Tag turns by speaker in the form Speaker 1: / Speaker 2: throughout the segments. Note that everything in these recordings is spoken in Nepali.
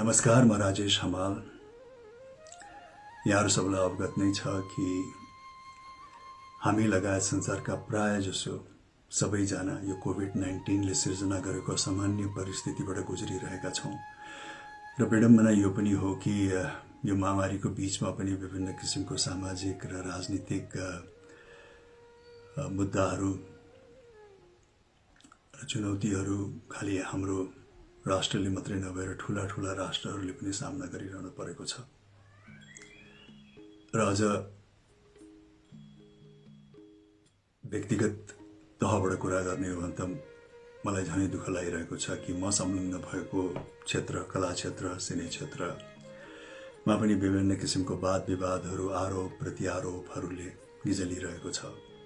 Speaker 1: नमस्कार, म राजेश हमाल। यहाँहरु सबैलाई अवगत नै छ कि हामी लगायत संसारका प्राय जसो सबैजना यो कोभिड-19 ले सिर्जना गरेको सामान्य परिस्थितिबाट गुज्रिरहेका छौं। र विडम्बना यो पनि हो कि यो महामारीको बीचमा पनि विभिन्न किसिमको सामाजिक र राजनीतिक मुद्दाहरू र चुनौतीहरू खाली हाम्रो राष्ट्रले मात्रै नभएर ठूला ठूला राष्ट्रहरूले पनि सामना गरिरहनु परेको छ। र अझ व्यक्तिगत तहबाट कुरा गर्ने हो भने त मलाई झनै दुःख लागिरहेको छ कि म संलग्न भएको क्षेत्र, कला क्षेत्र, सिने क्षेत्रमा पनि विभिन्न किसिमको वाद विवादहरू, आरोप प्रत्यारोपहरूले निजलिरहेको छ।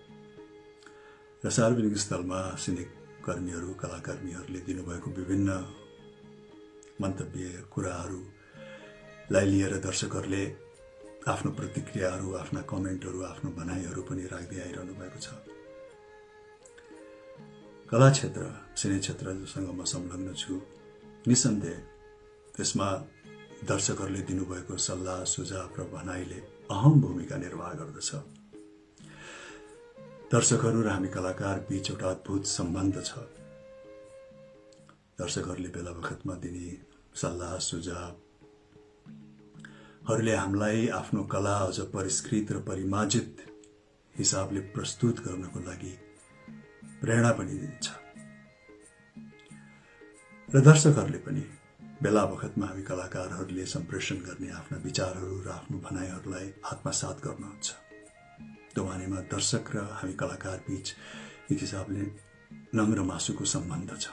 Speaker 1: र सार्वजनिक स्थलमा सिने कर्मीहरू, कलाकर्मीहरूले दिनुभएको विभिन्न मन्तव्य कुराहरूलाई लिएर दर्शकहरूले आफ्नो प्रतिक्रियाहरू, आफ्ना कमेन्टहरू, आफ्नो भनाइहरू पनि राख्दै आइरहनु भएको छ। कला क्षेत्र, सिने क्षेत्र जोसँग म संलग्न छु, निसन्देह त्यसमा दर्शकहरूले दिनुभएको सल्लाह, सुझाव र भनाइले अहम भूमिका निर्वाह गर्दछ। दर्शकहरू र हामी कलाकार बीच एउटा अद्भुत सम्बन्ध छ। दर्शकहरूले बेला बखतमा दिने सल्लाह सुझावहरूले हामीलाई आफ्नो कला अझ परिष्कृत र परिमार्जित हिसाबले प्रस्तुत गर्नको लागि प्रेरणा पनि दिन्छ। र दर्शकहरूले पनि बेला बखतमा हामी कलाकारहरूले सम्प्रेषण गर्ने आफ्ना विचारहरू र आफ्नो भनाइहरूलाई आत्मसात गर्नुहुन्छ। त्यो मानेमा दर्शक र हामी कलाकार बीच एक हिसाबले नङ्ग्र मासुको सम्बन्ध छ।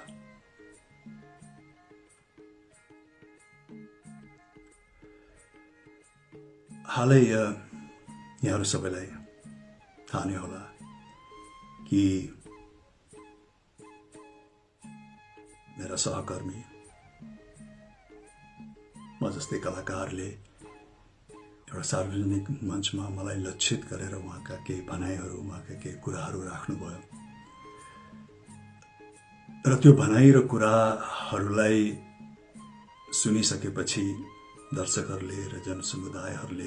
Speaker 1: हालै यहाँहरु सबैलाई थाहा नै होला कि मेरा सहकर्मी, म जस्तै कलाकारले एउटा सार्वजनिक मञ्चमा मलाई लक्षित गरेर उहाँका केही भनाइहरू, उहाँका केही कुराहरू राख्नुभयो। र त्यो भनाइ र कुराहरूलाई सुनिसकेपछि दर्शकहरूले र जनसमुदायहरूले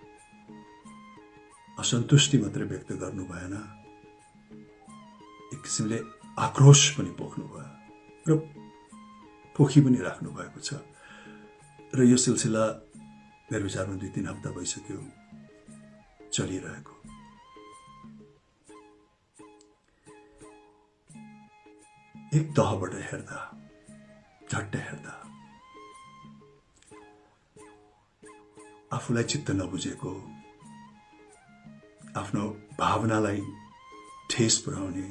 Speaker 1: असन्तुष्टि मात्रै व्यक्त गर्नु भएन, एक किसिमले आक्रोश पनि पोख्नु भयो र पोखी पनि राख्नु भएको छ। र यो सिलसिला मेरो विचारमा 2-3 हप्ता भइसक्यो चलिरहेको। एक तहबाट हेर्दा, झट्ट हेर्दा आफूलाई चित्त नबुझेको, आफ्नो भावनालाई ठेस पुर्याउने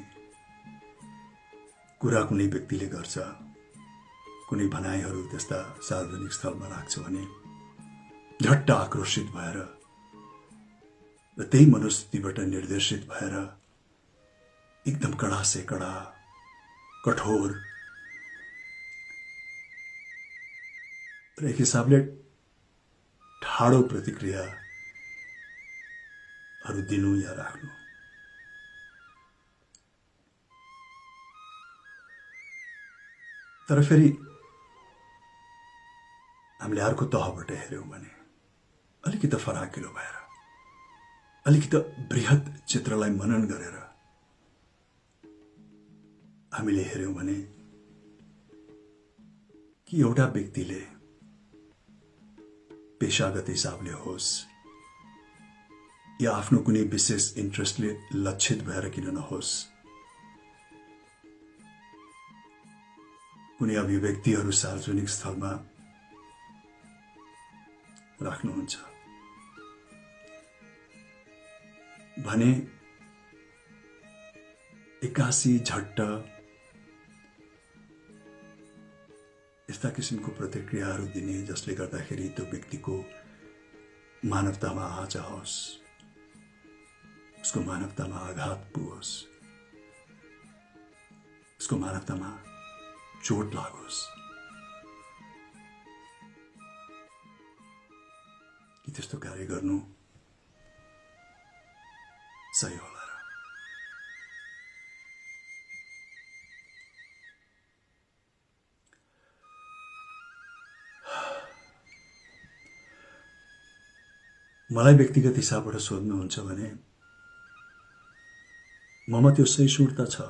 Speaker 1: कुरा कुनै व्यक्तिले गर्छ, कुनै भनाइहरू त्यस्ता सार्वजनिक स्थलमा राख्छ भने झट्ट आक्रोशित भएर र त्यही मनोस्थितिबाट निर्देशित भएर एकदम कडा से कडा, कठोर र एक हिसाबले ठाडो प्रतिक्रियाहरू दिनु या राख्नु। तर फेरि हामीले अर्को तहबाट हेर्यौं भने अलिकति फराकिलो भएर, अलिकति बृहत चित्रलाई मनन गरेर हामीले हेर्यौं भने कि एउटा व्यक्तिले पेशागत हिसाबले होस् या आफ्नो कुनै विशेष इन्ट्रेस्टले लक्षित भएर किन नहोस्, कुनै अभिव्यक्तिहरू सार्वजनिक स्थलमा राख्नुहुन्छ भने एकासी झट्ट यस्ता किसिमको प्रतिक्रियाहरू दिने जसले गर्दाखेरि त्यो व्यक्तिको मानवतामा आँच आओस्, उसको मानवतामा आघात पुगोस्, उसको मानवतामा चोट लागोस्, कि त्यस्तो कार्य गर्नु सही होला र। मलाई व्यक्तिगत हिसाबबाट सोध्नुहुन्छ भने ममा त्यो सहिष्णुता छ।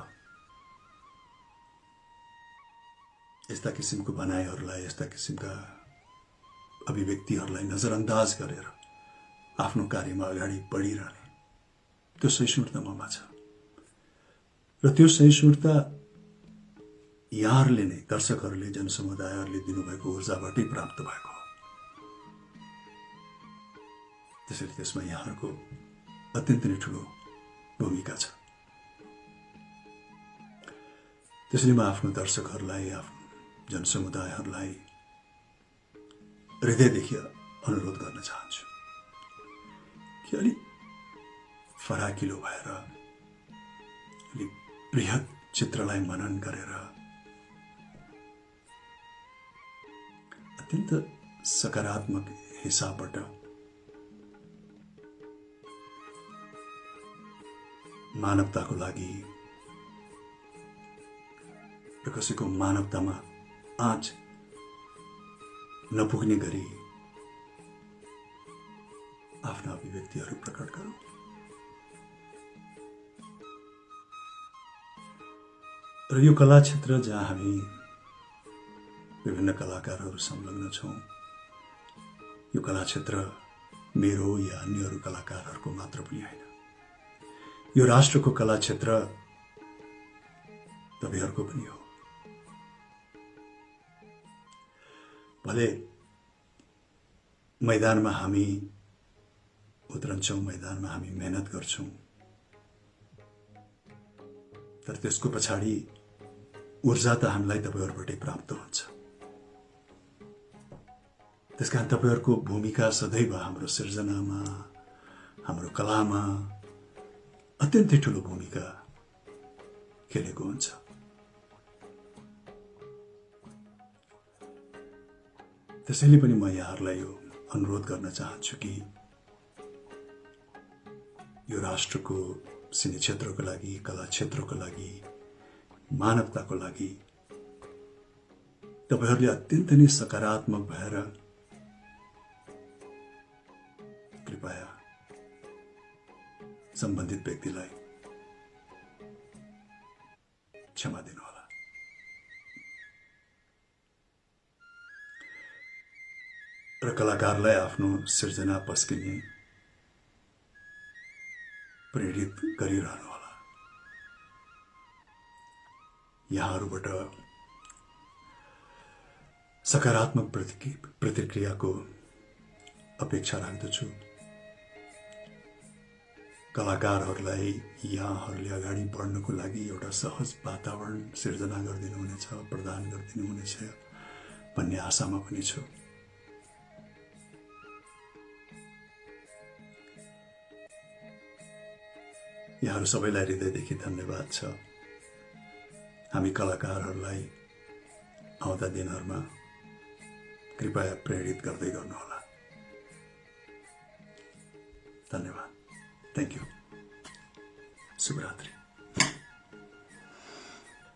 Speaker 1: यस्ता किसिमको भनाइहरूलाई, यस्ता किसिमका अभिव्यक्तिहरूलाई नजरअन्दाज गरेर आफ्नो कार्यमा अगाडि बढिरहने त्यो सहिष्णुता ममा छ। र त्यो सहिष्णुता यहाँहरूले नै, दर्शकहरूले, जनसमुदायहरूले दिनुभएको ऊर्जाबाटै प्राप्त भएको हो। त्यसैले त्यसमा यहाँहरूको अत्यन्त नै ठुलो भूमिका छ। त्यसैले म आफ्नो दर्शकहरूलाई, आफ्नो जनसमुदायहरूलाई हृदयदेखि अनुरोध गर्न चाहन्छु कि अलिक फराकिलो भएर, अलिक बृहत चित्रलाई मनन गरेर अत्यन्त सकारात्मक हिसाबबाट मानवताको लागि र कसैको मानवतामा आँच नपुग्ने गरी आफ्ना अभिव्यक्तिहरू प्रकट गरौँ। र यो कला क्षेत्र जहाँ हामी विभिन्न कलाकारहरू संलग्न छौँ, यो कला क्षेत्र मेरो या अन्यहरू कलाकारहरूको मात्र पनि होइन। यो राष्ट्रको कला क्षेत्र तपाईहरुको पनि हो। भले मैदानमा हामी उत्रन्छौं, मैदानमा हामी मेहनत गर्छौं, तर त्यसको पछाडि ऊर्जा त हामीलाई तपाईहरुबाटै प्राप्त हुन्छ। त्यसकारण तपाईहरुको भूमिका सदैव हाम्रो सृजनामा, हाम्रो कलामा अत्यन्तै ठूलो भूमिका खेलेको हुन्छ। त्यसैले पनि म यहाँहरूलाई यो अनुरोध गर्न चाहन्छु कि यो राष्ट्रको सिने क्षेत्रको लागि, कला क्षेत्रको लागि, मानवताको लागि तपाईहरुले अत्यन्त नै सकारात्मक भएर कृपया सम्बन्धित व्यक्तिलाई क्षमा दिनुहोला। र कलाकारलाई आफ्नो सृजना पस्किने प्रेरित गरिरहनु होला। यहाँहरुबाट सकारात्मक प्रतिक्रियाको अपेक्षा राख्दछु। कलाकारहरूलाई यहाँहरूले अगाडि बढ्नको लागि एउटा सहज वातावरण सिर्जना गरिदिनु हुनेछ, प्रदान गरिदिनु हुनेछ भन्ने आशामा पनि छु। यहाँहरू सबैलाई हृदयदेखि धन्यवाद छ। हामी कलाकारहरूलाई आउँदा दिनहरुमा कृपया प्रेरित गर्दै गर्नुहोला। धन्यवाद। Thank you. शुभरात्रि।